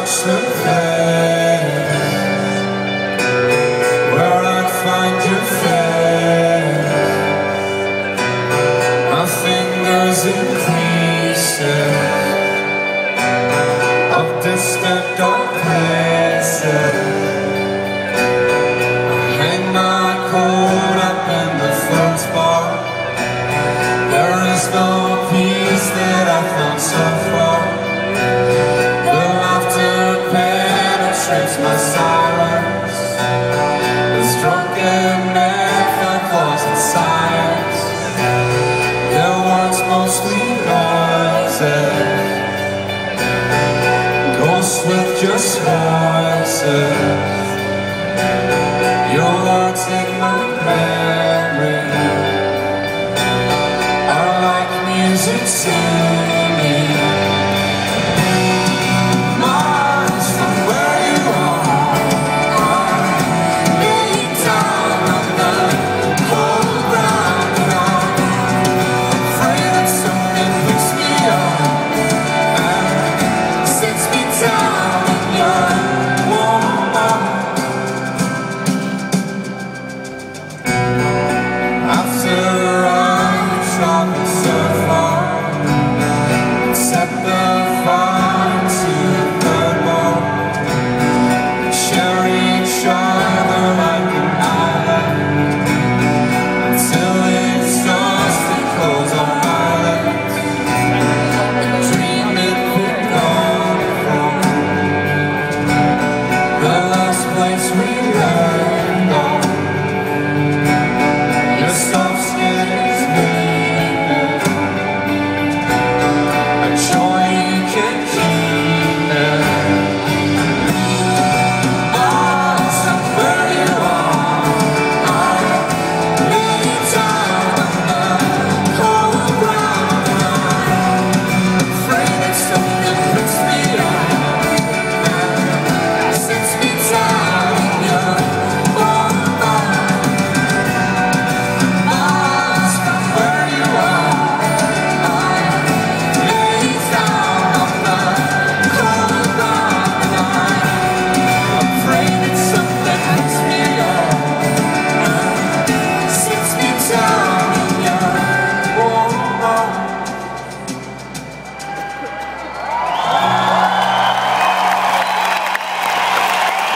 touch the place where I'd find your face. My fingers in creases of distant dark places. I hang my coat up in the first bar. There is no peace that I found so far. My silence, this drunken man found claws in science. Their words mostly noises, ghosts with just voices. Your words in my memory are like music singing.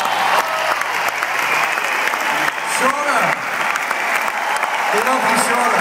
We love you, Charlotte.